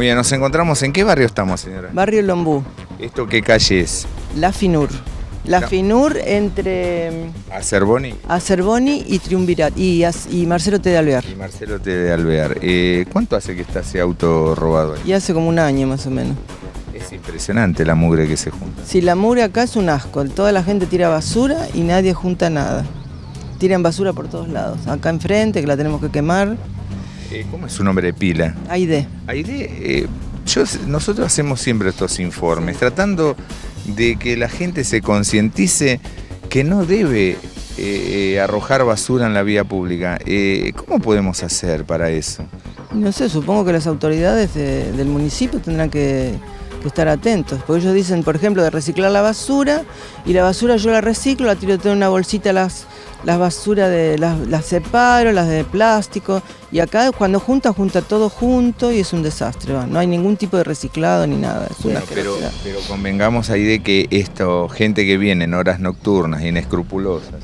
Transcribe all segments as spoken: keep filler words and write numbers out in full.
Muy bien, nos encontramos. ¿En qué barrio estamos, señora? Barrio Lombú. ¿Esto qué calle es? La Finur. La No. Finur entre ¿Acerboni? Acerboni y Triunvirat y, y Marcelo T. de Alvear. Y Marcelo T. de Alvear. Eh, ¿Cuánto hace que está ese auto robado ahí? Y hace como un año más o menos. Es impresionante la mugre que se junta. Si la mugre acá es un asco, toda la gente tira basura y nadie junta nada. Tiran basura por todos lados. Acá enfrente, que la tenemos que quemar. Eh, ¿Cómo es su nombre de pila? Aide. Aide, eh, yo, nosotros hacemos siempre estos informes, tratando de que la gente se concientice que no debe eh, arrojar basura en la vía pública. Eh, ¿Cómo podemos hacer para eso? No sé, supongo que las autoridades de, del municipio tendrán que, que estar atentos, porque ellos dicen, por ejemplo, de reciclar la basura, y la basura yo la reciclo, la tiro toda en una bolsita, las, las basuras de, las, las separo, las de plástico, y acá cuando junta, junta todo junto y es un desastre, ¿va? No hay ningún tipo de reciclado ni nada. Es bueno, una pero, pero convengamos ahí de que esto, gente que viene en horas nocturnas, inescrupulosas,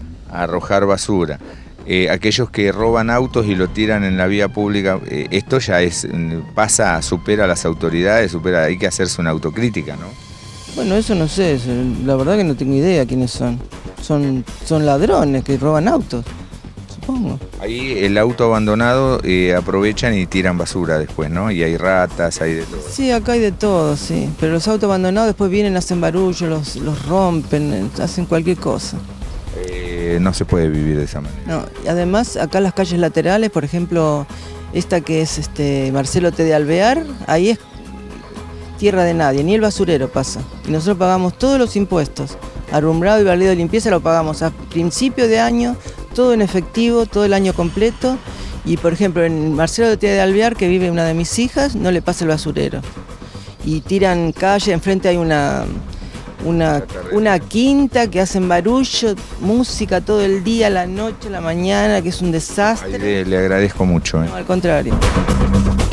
a arrojar basura, Eh, aquellos que roban autos y lo tiran en la vía pública, eh, esto ya es pasa, supera a las autoridades, supera, hay que hacerse una autocrítica, ¿no? Bueno, eso no sé, la verdad que no tengo idea quiénes son. Son, son ladrones que roban autos, supongo. Ahí el auto abandonado eh, aprovechan y tiran basura después, ¿no? Y hay ratas, hay de todo. Sí, acá hay de todo, sí. Pero los autos abandonados después vienen, hacen barullo, los, los rompen, hacen cualquier cosa. Eh, no se puede vivir de esa manera. No, y además acá las calles laterales, por ejemplo, esta que es este Marcelo T. de Alvear, ahí es tierra de nadie, ni el basurero pasa. Y nosotros pagamos todos los impuestos, alumbrado y barrido de limpieza lo pagamos a principio de año, todo en efectivo, todo el año completo. Y por ejemplo, en Marcelo T. de Alvear, que vive una de mis hijas, no le pasa el basurero. Y tiran calle, enfrente hay una... Una, una quinta que hacen barullo, música todo el día, la noche, la mañana, que es un desastre. Ahí le, le agradezco mucho. ¿eh? No, al contrario.